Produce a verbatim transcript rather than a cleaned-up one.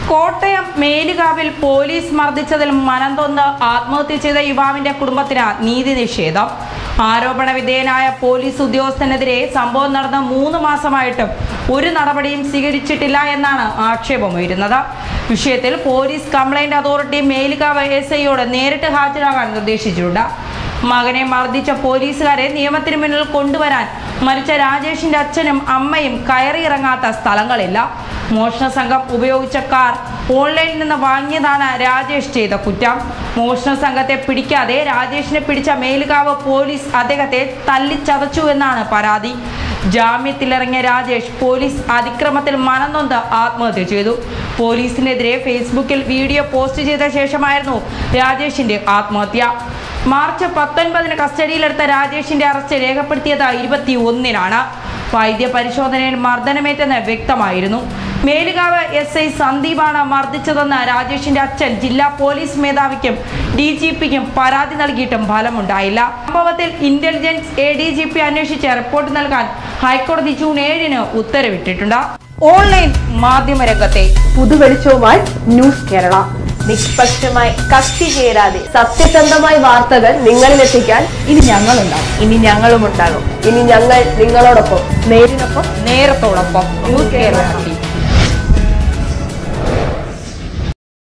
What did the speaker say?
Kottayam മേലുകാവിൽ police മർദ്ദിച്ചതിൽ മനംതൊന്ന് ആത്മഹത്യ ചെയ്ത യുവാവിന്റെ കുടുംബത്തിന് നീതി നിഷേധം. ആരോപണ വിധേയനായ പോലീസ് ഉദ്യോഗസ്ഥനെതിരെ സംഭവം നടന്ന മൂന്ന് മാസമായിട്ടും ഒരു നടപടിയും സ്വീകരിച്ചിട്ടില്ല എന്നാണ് ആക്ഷേപമുയരുന്നത്. വിഷയത്തിൽ police complaint authority Melukavu S ഐയോട് നേരിട്ട് ഹാജരാകാൻ നിർദ്ദേശിച്ചിട്ടുണ്ട്. മകനെ മർദ്ദിച്ച പോലീസുകാരെ നിയമത്തിന് മുന്നിൽ കൊണ്ടുവരാൻ മരിച്ച രാജേഷിന്റെ അച്ഛനും അമ്മയും കയറിയിറങ്ങാത്ത സ്ഥലങ്ങളില്ല. മോഷണ സംഘം ഉപയോഗിച്ച കാർ ഓൺലൈനിൽ നിന്ന് വാങ്ങിയതാണ് രാജേഷ് ചെയ്ത കുറ്റം. മോഷണ സംഘത്തെ പിടിക്കാതെ രാജേഷിനെ പിടിച്ച മേലുകാവ് പോലീസ് അദ്ദേഹത്തെ തല്ലിച്ചതച്ചു എന്നാണ് പരാതി. ജാമ്യത്തിലിറങ്ങിയ രാജേഷ് പോലീസ് അതിക്രമത്തിൽ മനംനൊന്ത് ആത്മഹത്യ ചെയ്തു. പോലീസിനെതിരെ ഫേസ്ബുക്കിൽ വീഡിയോ പോസ്റ്റ് ചെയ്ത ശേഷമായിരുന്നു രാജേഷിന്റെ ആത്മഹത്യ. മാർച്ച് പത്തൊൻപതിന് കസ്റ്റഡിയിലെടുത്ത രാജേഷിന്റെ അറസ്റ്റ് രേഖപ്പെടുത്തിയത് ഇരുപത്തി ഒന്നിനാണ്. വൈദ്യ പരിശോധനയിൽ മർദ്ദനമേറ്റെന്ന് വ്യക്തമായിരുന്നു. മേലുകാവ് എസ് ഐ സന്ദീപാണ് മർദ്ദിച്ചതെന്ന് രാജേഷിന്റെ അച്ഛൻ ജില്ലാ പോലീസ് മേധാവിക്കും ഡി ജി പിക്കും പരാതി നൽകിയിട്ടും ഫലമുണ്ടായില്ല. സംഭവത്തിൽ intelligence A D G P അന്വേഷിച്ച് റിപ്പോർട്ട് നൽകാൻ ഹൈക്കോടതി ജൂൺ ഏഴിന് ഉത്തരവിട്ടിട്ടുണ്ട്. ഓൺലൈൻ മാധ്യമരംഗത്തെ പുതുവെളിച്ചവുമായി ന്യൂസ് കേരള. നിഷ്പക്ഷമായി കക്ഷി ചേരാതെ സത്യസന്ധമായി വാർത്തകൾ നിങ്ങളിലെത്തിക്കാൻ ഇനി ഞങ്ങളുണ്ടാകും. ഇനി ഞങ്ങളും ഉണ്ടാകും. ഇനി ഞങ്ങൾ നിങ്ങളോടൊപ്പം, നേരിനൊപ്പം, നേരത്തോടൊപ്പം. ന്യൂസ് കേരള.